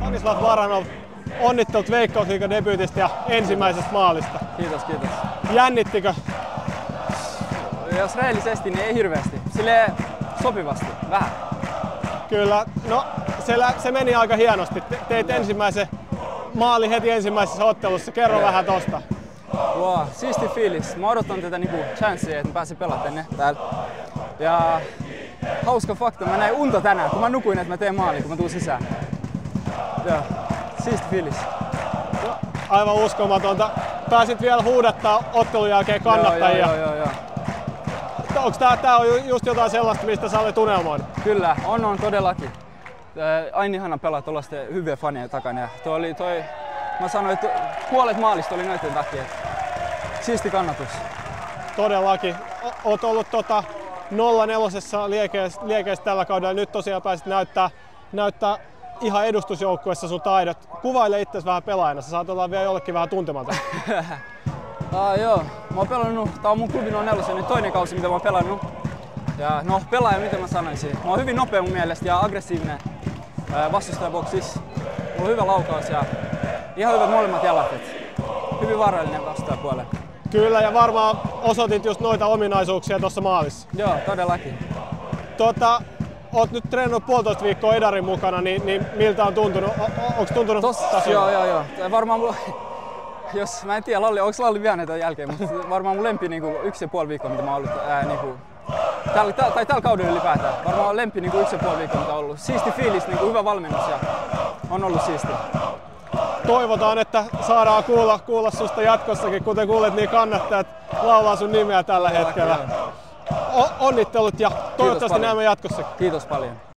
Stanislav Baranov, onnittelut Veikkausliigan debyytistä ja ensimmäisestä maalista. Kiitos, kiitos. Jännittikö? Jos rehellisesti, niin ei hirveästi. Silleen sopivasti, vähän. Kyllä, no se meni aika hienosti. Teit ensimmäisen maali heti ensimmäisessä ottelussa. Kerro vähän tosta. Wow, siisti fiilis. Mä odotan tätä niinku chanssia, että mä pääsin pelaamaan täällä. Ja hauska fakta, mä näin unta tänään, kun mä nukuin, että mä teen maali, kun mä tuun sisään. Ja siisti fiilis. No, aivan uskomatonta. Pääsit vielä huudattaa ottelun jälkeen kannattajia. Joo. Onko tää on just jotain sellaista, mistä sä olet unelmoinut? Kyllä, on todellakin. Aina ihana pelaa tuollaisten hyviä fanien takana. Ja mä sanoin, että puolet maalista oli noiden takia. Siisti kannatus. Todellakin. Oot ollut 0-4 liekeessä tällä kaudella. Nyt tosiaan pääsit näyttää ihan edustusjoukkueessa sun taidot. Kuvaile itsesi vähän pelaajana. Sä saat olla vielä jollekin vähän tuntematon. Joo, mä oon pelannut, tää on mun klubin 04 nyt toinen kausi mitä mä oon pelannut. Ja no pelaaja, mitä mä sanoisin. Mä oon hyvin nopea mun mielestä ja aggressiivinen vastustajaboksissa. Mulla on hyvä laukaus ja ihan hyvät molemmat jalat. Hyvin vaarallinen vastustajapuolelle. Kyllä, ja varmaan osoitit just noita ominaisuuksia tuossa maalissa. Joo, todellakin. Oot nyt treenannut 1,5 viikkoa Edarin mukana, niin miltä on tuntunut? Onko tuntunut Joo. Varmaan mulla, jos mä en tiedä, onko Lalli vielä näitä jälkeen, mutta varmaan mun lempi niinku 1,5 viikkoa, mitä mä oon ollut tällä kaudella ylipäätään. Varmaan lempi niinku 1,5 viikkoa, mitä on ollut. Siisti fiilis, niinku hyvä valmennus ja on ollut siisti. Toivotaan, että saadaan kuulla susta jatkossakin, kuten kuulet, niin kannattajat laulaa sun nimeä tällä hetkellä. Onnittelut ja toivottavasti näemme jatkossakin. Kiitos paljon.